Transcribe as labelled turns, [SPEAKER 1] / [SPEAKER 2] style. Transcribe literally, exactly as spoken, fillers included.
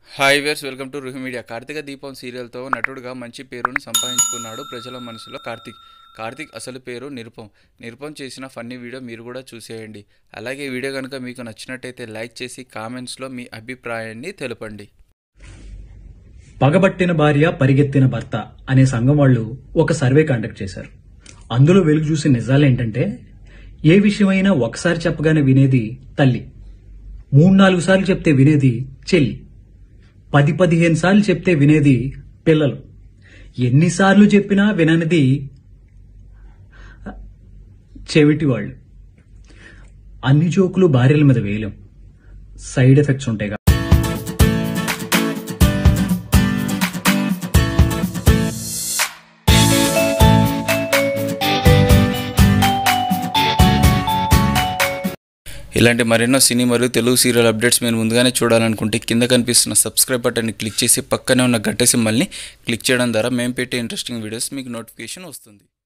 [SPEAKER 1] Hi viewers, welcome to Ruhi media. Karthika Deepam సీరియల్తో నటుడుగా మంచి పేరును సంపాదించుకున్నాడు ప్రజల మనసులో కార్తీక్. కార్తీక్ అసలు పేరు నిరుపం. నిరుపం చేసిన ఫన్నీ వీడియో మీరు కూడా చూసేయండి. అలాగే ఈ వీడియో కనుక మీకు నచ్చినట్టయితే లైక్ చేసి కామెంట్స్లో మీ అభిప్రాయాన్ని తెలపండి.
[SPEAKER 2] పగబట్టిన భార్య పరిగెత్తిన భర్త అనే సంఘం వాళ్ళు ఒక సర్వే కండక్ట్ చేశారు. అందులో వెలుగు చూసిన నిజాలేంటంటే, ఏ విషయమైనా ఒకసారి చెప్పగానే వినేది తల్లి, మూడు నాలుగు సార్లు చెప్తే వినేది చెల్లి, పది పదిహేను సార్లు చెప్తే వినేది పిల్లలు, ఎన్నిసార్లు చెప్పినా విననిది చెవిటి వాళ్ళు. అన్ని జోకులు భార్యల మీద వేయలేం, సైడ్ ఎఫెక్ట్స్ ఉంటాయి.
[SPEAKER 1] ఇలాంటి మరెన్నో సినీ మరియు తెలుగు సీరియల్ అప్డేట్స్ మీరు ముందుగానే చూడాలనుకుంటే కింద కనిపిస్తున్న సబ్స్క్రైబ్ బటన్ని క్లిక్ చేసి పక్కనే ఉన్న గంట సింబల్ని క్లిక్ చేయడం ద్వారా మేము పెట్టే ఇంట్రెస్టింగ్ వీడియోస్ మీకు నోటిఫికేషన్ వస్తుంది.